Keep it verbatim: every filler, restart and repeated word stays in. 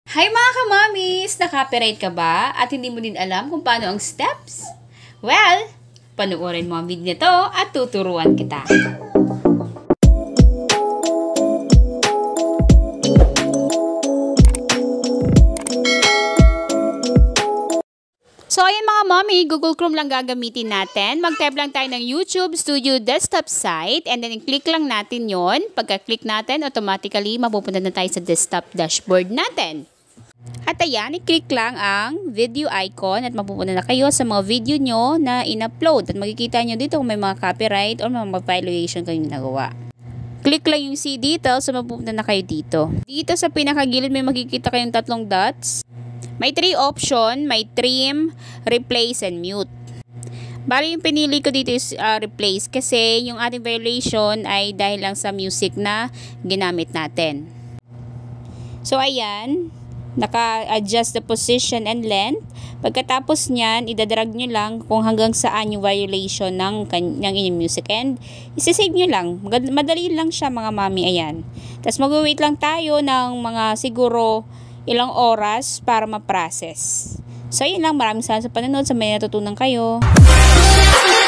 Hi mga kamamis! Na-copyright ka ba at hindi mo din alam kung paano ang steps? Well, panoorin mo ang video nito at tuturuan kita. So ayan mga mami, Google Chrome lang gagamitin natin. Mag-type lang tayo ng YouTube Studio Desktop Site and then click lang natin yon. Pagka-click natin, automatically mapupunta na tayo sa desktop dashboard natin. At ayan, i-click lang ang video icon at mapupunta na kayo sa mga video nyo na in-upload. At makikita nyo dito kung may mga copyright or mga violation kayong nagawa. Click lang yung see details so mapupunta na kayo dito. Dito sa pinakagilid may makikita kayong tatlong dots. May three option, may trim, replace, and mute. Bali yung pinili ko dito is uh, replace kasi yung ating violation ay dahil lang sa music na ginamit natin. So ayan, naka-adjust the position and length. Pagkatapos nyan, idadrag nyo lang kung hanggang saan yung violation ng, ng inyong music and isisave nyo lang. Madali lang siya mga mami, ayan. Tapos mag-wait lang tayo ng mga siguro ilang oras para ma-process. So, yun lang. Maraming salamat sa panonood. Sa may natutunan kayo.